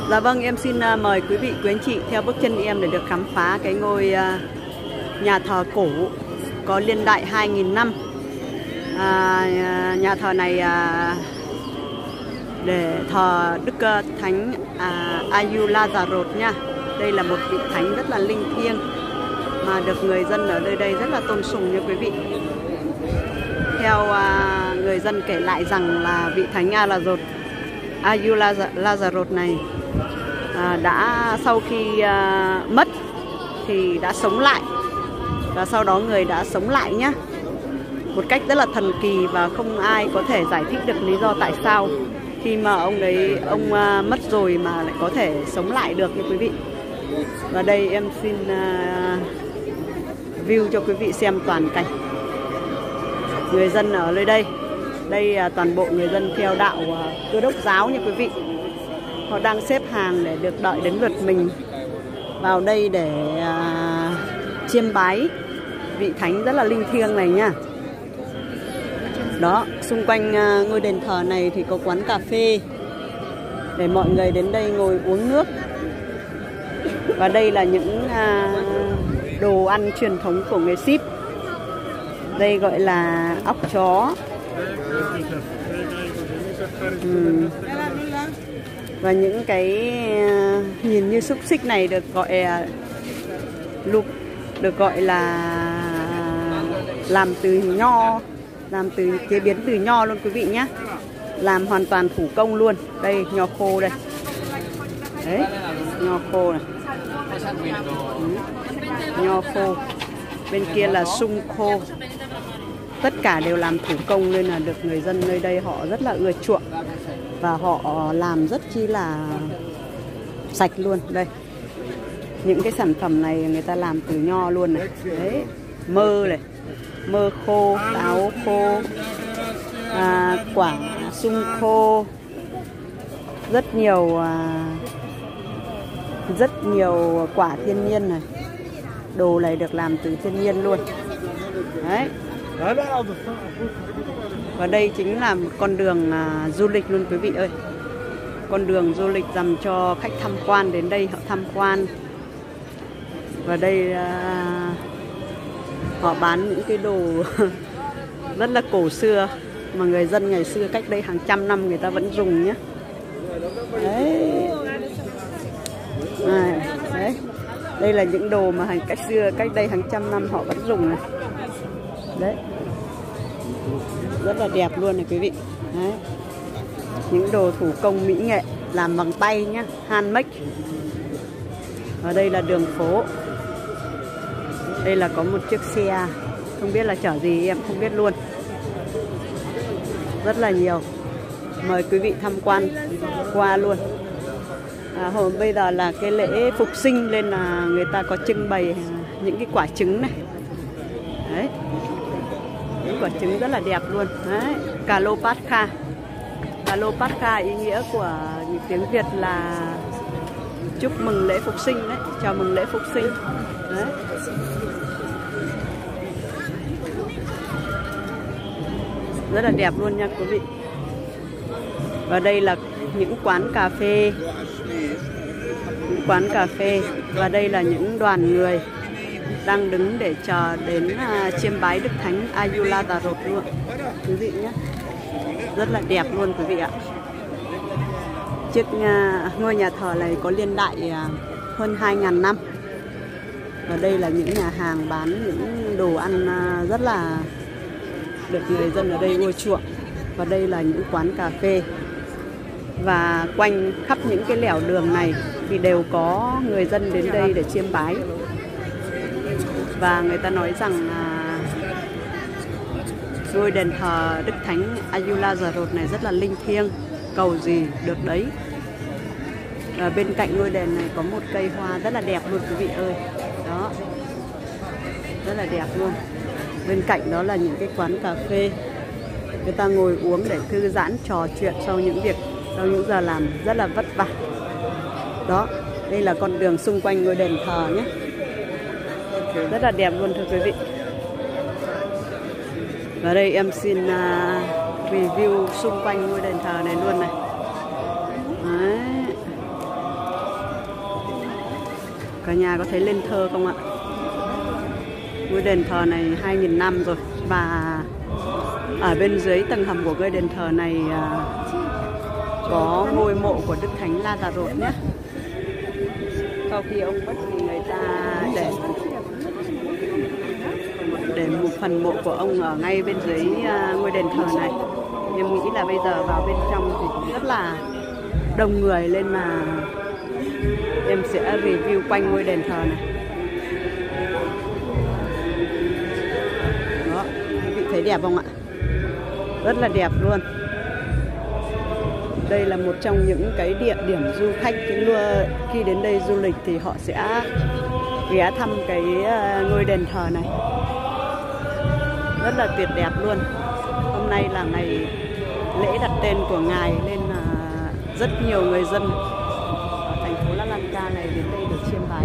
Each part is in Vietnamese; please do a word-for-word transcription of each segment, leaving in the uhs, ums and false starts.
Dạ vâng, em xin mời quý vị, quý anh chị theo bước chân em để được khám phá cái ngôi nhà thờ cổ có niên đại hai nghìn năm. À, nhà thờ này à, để thờ Đức Thánh à, Ayu-Lazarus nha. Đây là một vị thánh rất là linh thiêng mà được người dân ở nơi đây rất là tôn sùng nha quý vị. Theo à, người dân kể lại rằng là vị thánh Ayu-Lazarus này à, đã sau khi à, mất thì đã sống lại, và sau đó người đã sống lại nhá, một cách rất là thần kỳ và không ai có thể giải thích được lý do tại sao khi mà ông ấy ông à, mất rồi mà lại có thể sống lại được nha quý vị. Và đây em xin à, view cho quý vị xem toàn cảnh người dân ở nơi đây. Đây là toàn bộ người dân theo đạo à, Cơ đốc giáo nha quý vị. Họ đang xếp hàng để được đợi đến lượt mình vào đây để à, chiêm bái vị thánh rất là linh thiêng này nha. Đó, xung quanh à, ngôi đền thờ này thì có quán cà phê để mọi người đến đây ngồi uống nước. Và đây là những à, đồ ăn truyền thống của người Ship. Đây gọi là óc chó. Ừ. Và những cái uh, nhìn như xúc xích này được gọi uh, lục được gọi là làm từ nho, làm từ chế biến từ nho luôn quý vị nhé, làm hoàn toàn thủ công luôn. Đây nho khô đây, đấy nho khô này, ừ. Nho khô, bên kia là sung khô, tất cả đều làm thủ công nên là được người dân nơi đây họ rất là ưa chuộng. Và họ làm rất chi là sạch luôn. Đây, những cái sản phẩm này người ta làm từ nho luôn này. Đấy, mơ này, mơ khô, táo khô, à, quả sung khô, rất nhiều à, rất nhiều quả thiên nhiên này. Đồ này được làm từ thiên nhiên luôn. Đấy. Và đây chính là một con đường à, du lịch luôn quý vị ơi. Con đường du lịch dành cho khách tham quan đến đây họ tham quan. Và đây à, họ bán những cái đồ rất là cổ xưa mà người dân ngày xưa cách đây hàng trăm năm người ta vẫn dùng nhé. Đấy. À, đấy. Đây là những đồ mà hàng cách xưa cách đây hàng trăm năm họ vẫn dùng này. Đấy, rất là đẹp luôn này quý vị. Đấy, những đồ thủ công mỹ nghệ làm bằng tay nhá, handmade. Ở đây là đường phố. Đây là có một chiếc xe, không biết là chở gì em không biết luôn. Rất là nhiều. Mời quý vị tham quan qua luôn. À, hồi bây giờ là cái lễ phục sinh nên là người ta có trưng bày những cái quả trứng này. Đấy, những quả trứng rất là đẹp luôn. Đấy, Kalopatcha. Kalopatcha ý nghĩa của tiếng Việt là chúc mừng lễ phục sinh đấy, chào mừng lễ phục sinh. Đấy. Rất là đẹp luôn nha quý vị. Và đây là những quán cà phê, những quán cà phê. Và đây là những đoàn người đang đứng để chờ đến uh, chiêm bái Đức Thánh Ayu-Lazarus luôn quý vị nhé. Rất là đẹp luôn quý vị ạ. Chiếc uh, ngôi nhà thờ này có niên đại uh, hơn hai nghìn năm. Và đây là những nhà hàng bán những đồ ăn uh, rất là được người dân ở đây ưa chuộng. Và đây là những quán cà phê. Và quanh khắp những cái nẻo đường này thì đều có người dân đến đây để chiêm bái. Và người ta nói rằng à, ngôi đền thờ Đức Thánh Ayu-Lazarus này rất là linh thiêng, cầu gì được đấy. Và bên cạnh ngôi đền này có một cây hoa rất là đẹp luôn quý vị ơi. Đó, rất là đẹp luôn. Bên cạnh đó là những cái quán cà phê, người ta ngồi uống để thư giãn trò chuyện sau những việc, sau những giờ làm rất là vất vả. Đó, đây là con đường xung quanh ngôi đền thờ nhé. Rất là đẹp luôn thưa quý vị. Và đây em xin uh, review xung quanh ngôi đền thờ này luôn này. Đấy. Cả nhà có thấy lên thơ không ạ? Ngôi đền thờ này hai nghìn năm rồi. Và ở bên dưới tầng hầm của ngôi đền thờ này có ngôi mộ của Đức Thánh Lazarus nhé. Sau khi ông mất thì người ta để để một phần mộ của ông ở ngay bên dưới ngôi đền thờ này. Em nghĩ là bây giờ vào bên trong thì cũng rất là đông người, lên mà em sẽ review quanh ngôi đền thờ này. Đó, quý vị thấy đẹp không ạ? Rất là đẹp luôn. Đây là một trong những cái địa điểm du khách khi đến đây du lịch thì họ sẽ ghé thăm cái ngôi đền thờ này. Rất là tuyệt đẹp luôn. Hôm nay là ngày lễ đặt tên của Ngài nên là rất nhiều người dân ở thành phố La Lanka này đến đây để chiêm bái,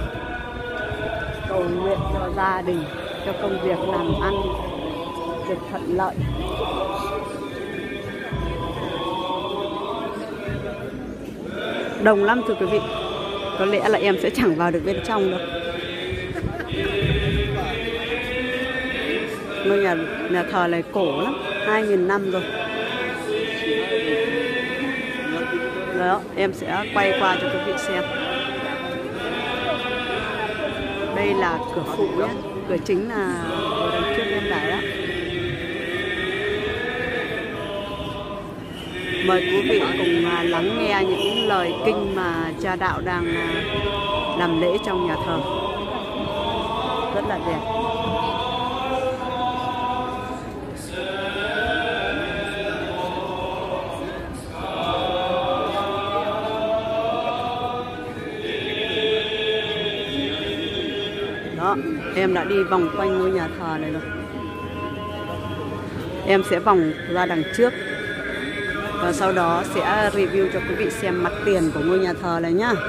cầu nguyện cho gia đình, cho công việc làm ăn được thuận lợi. Đông lắm thưa quý vị. Có lẽ là em sẽ chẳng vào được bên trong đâu. Ngôi nhà, nhà thờ này cổ lắm, hai nghìn năm rồi. Đó, em sẽ quay qua cho quý vị xem. Đây là cửa phụ nhé. Cửa chính là ở đằng trước em đài đó. Mời quý vị cùng lắng nghe những lời kinh mà cha đạo đang làm lễ trong nhà thờ. Rất là đẹp. Đó, em đã đi vòng quanh ngôi nhà thờ này rồi. Em sẽ vòng ra đằng trước và sau đó sẽ review cho quý vị xem mặt tiền của ngôi nhà thờ này nhá.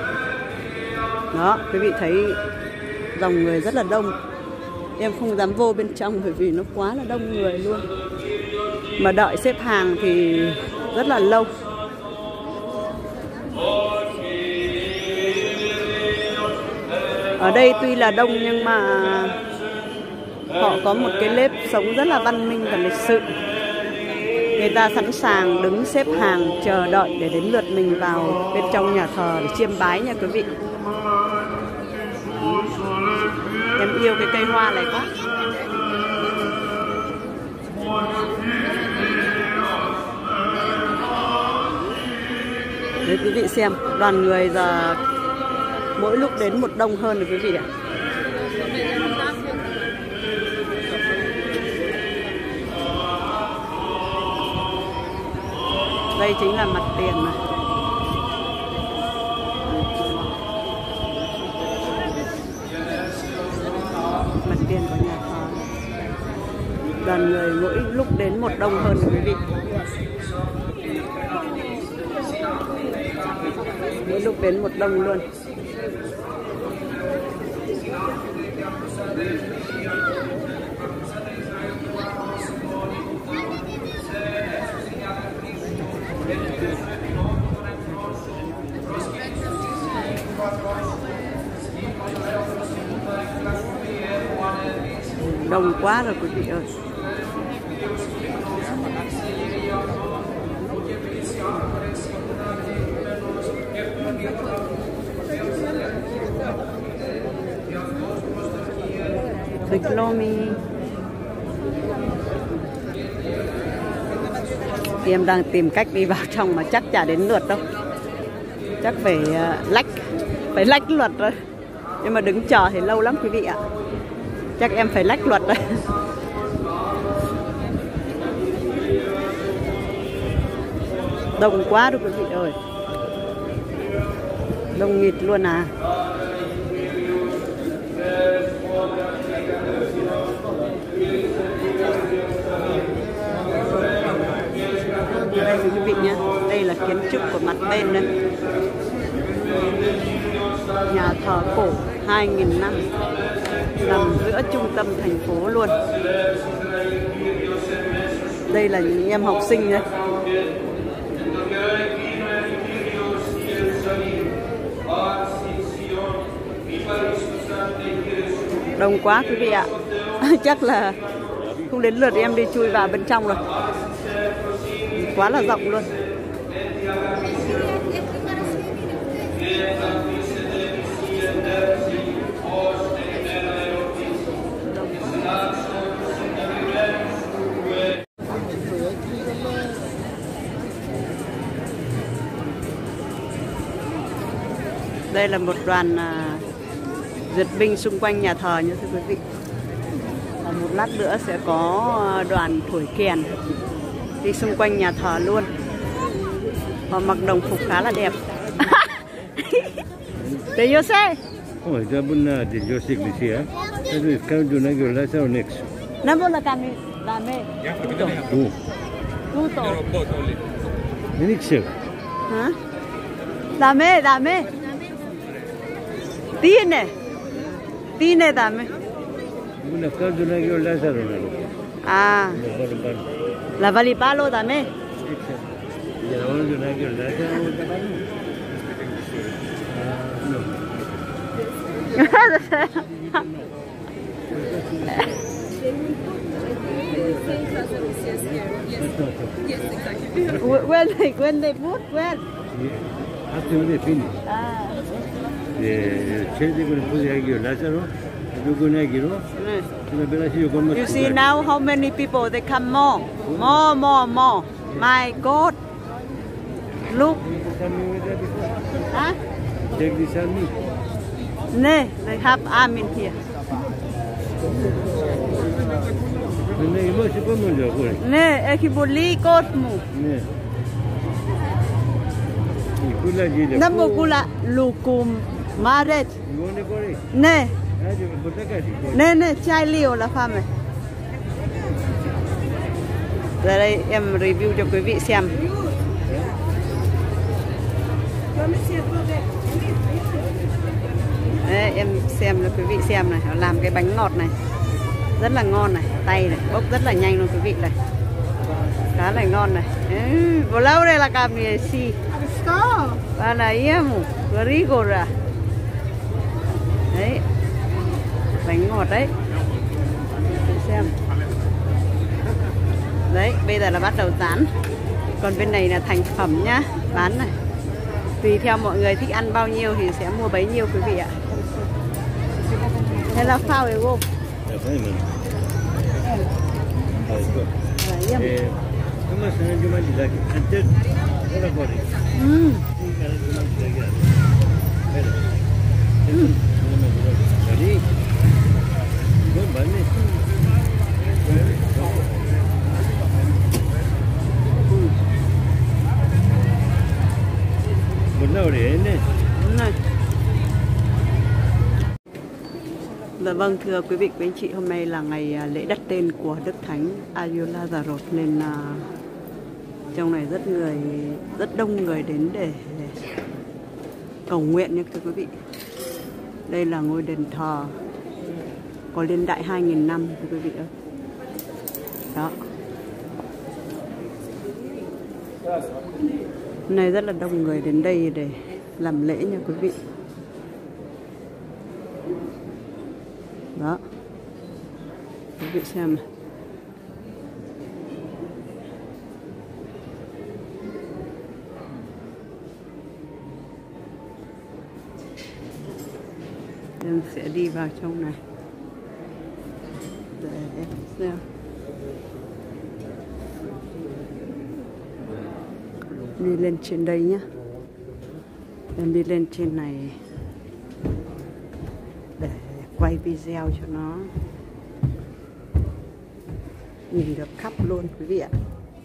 Đó, quý vị thấy dòng người rất là đông. Em không dám vô bên trong bởi vì nó quá là đông người luôn. Mà đợi xếp hàng thì rất là lâu. Ở đây tuy là đông nhưng mà họ có một cái nếp sống rất là văn minh và lịch sự. Người ta sẵn sàng đứng xếp hàng chờ đợi để đến lượt mình vào bên trong nhà thờ để chiêm bái nha quý vị. Em yêu cái cây hoa này quá. Đấy quý vị xem, đoàn người giờ mỗi lúc đến một đông hơn rồi quý vị ạ. Đây chính là mặt tiền này. Mặt tiền của nhà thờ. Đoàn người mỗi lúc đến một đông hơn rồi quý vị. Mỗi lúc đến một đông luôn. Đông quá rồi quý vị ơi. Thịt lô mi. Thì em đang tìm cách đi vào trong mà chắc chả đến lượt đâu. Chắc phải uh, lách Phải lách luật rồi. Nhưng mà đứng chờ thì lâu lắm quý vị ạ. Chắc em phải lách luật đấy. Đông quá rồi quý vị ơi. Đông nghịt luôn à. Đây quý vị nhé. Đây là kiến trúc của mặt bên đây. Nhà thờ cổ hai nghìn năm, nằm giữa trung tâm thành phố luôn. Đây là những em học sinh đấy. Đông quá quý vị ạ. Chắc là không đến lượt em đi chui vào bên trong rồi. Quá là rộng luôn. Đây là một đoàn à, duyệt binh xung quanh nhà thờ nha thưa quý vị. Và một lát nữa sẽ có đoàn thổi kèn đi xung quanh nhà thờ luôn. Họ mặc đồng phục khá là đẹp. De yo sé. Oh, ya buna de yo sé iglesia. Eso es cada uno que la hace next. No la cami, dame. Tú. Tú to. Next. Hả? Dame, dame. Tiene. Tiene dame. Una cada uno que la hace no. À. La valipalo dame. Ya no uno que la hace no. When they when they put when After they finish. ah The church they going to put the Lazaro. You going to get you see now how many people they come more more more more my God look huh Take this army. ne they have army in here Ne mo se como yo por. ne ekibuli kosmu Ne. Y kula jile. namo kula lukum maret You want to go? ne Ah, yo me porta casi. nè nè chai liều là pha này. Giờ đây em review cho quý vị xem. Đấy, em xem cho quý vị xem này, họ làm cái bánh ngọt này rất là ngon này, tay này bốc rất là nhanh luôn quý vị này, khá là ngon này. Vô lâu đây là cam gì xì. Và là em rigora. Đấy. Bánh ngọt đấy. Để xem. Đấy, bây giờ là bắt đầu dán. Còn bên này là thành phẩm nhá, bán này. Tùy theo mọi người thích ăn bao nhiêu thì sẽ mua bấy nhiêu quý vị ạ. Thế là phao để gồm. Ừ. Ừ. Này. Dạ vâng, thưa quý vị, quý anh chị, hôm nay là ngày lễ đặt tên của Đức Thánh Ayush Lazarus nên là trong này rất người rất đông người đến để cầu nguyện nha thưa quý vị. Đây là ngôi đền thờ có niên đại hai nghìn năm thưa quý vị ơi. Đó. Hôm nay rất là đông người đến đây để làm lễ nha quý vị. Đó. Quý vị xem này. Em sẽ đi vào trong này để em xem. Đi lên trên đây nhá. Em đi lên trên này để quay video cho nó nhìn được khắp luôn quý vị ạ.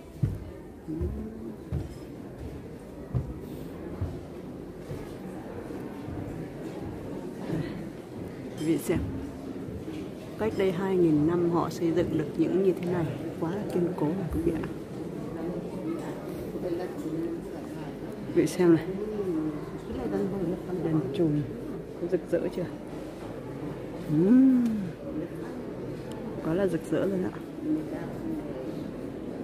Quý vị xem, cách đây hai nghìn năm họ xây dựng được những như thế này, quá là kiên cố rồi quý vị ạ. Quý vị xem này, đèn chùm rực rỡ chưa? Uhm, quá là rực rỡ rồi ạ.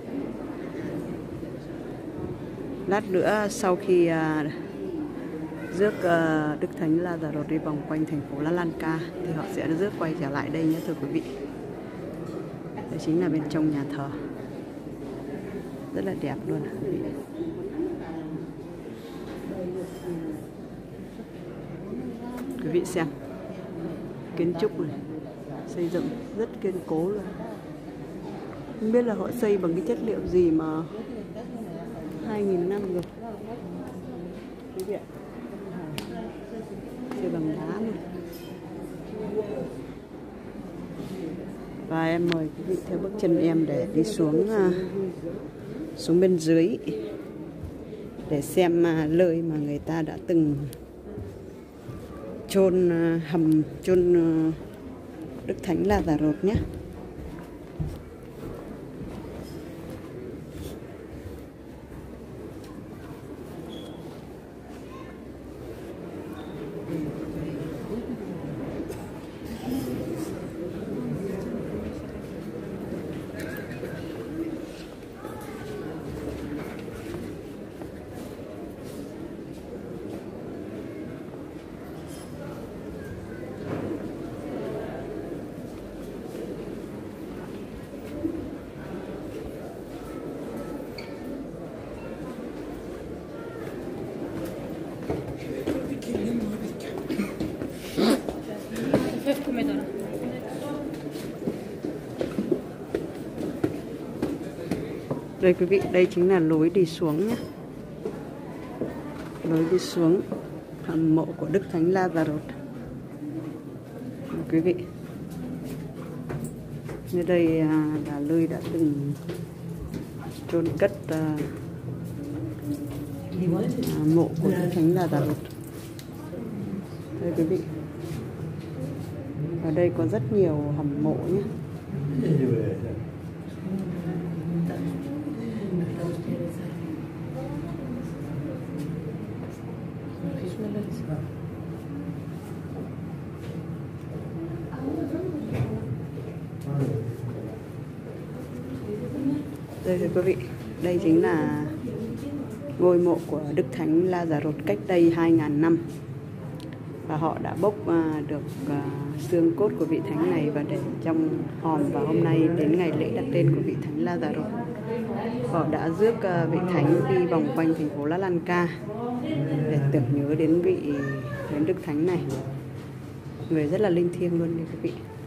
Lát nữa sau khi uh, rước uh, Đức Thánh Lazaro đi vòng quanh thành phố La Lanka thì họ sẽ rước quay trở lại đây nhé thưa quý vị. Đây chính là bên trong nhà thờ, rất là đẹp luôn quý vị. Quý vị xem kiến trúc này xây dựng rất kiên cố luôn. Không biết là họ xây bằng cái chất liệu gì mà hai nghìn năm rồi quý vị ạ. Xây bằng đá luôn. Và em mời quý vị theo bước chân em để đi xuống xuống bên dưới để xem nơi mà người ta đã từng chôn hầm chôn Đức Thánh Lazaro nhé. Đây quý vị, đây chính là lối đi xuống nhé. Lối đi xuống hầm mộ của Đức Thánh Lazaro. Quý vị, nơi đây là nơi đã từng chôn cất uh, mộ của Đức Thánh Lazaro. Đây quý vị, ở đây có rất nhiều hầm mộ nhé. Đây thưa quý vị, đây chính là ngôi mộ của Đức Thánh Lazaro cách đây hai nghìn năm. Và họ đã bốc được xương cốt của vị thánh này và để trong hòm, và hôm nay đến ngày lễ đặt tên của vị thánh Lazaro. Họ đã rước vị thánh đi vòng quanh thành phố La Lanka để tưởng nhớ đến vị đến Đức Thánh này, người rất là linh thiêng luôn nha quý vị.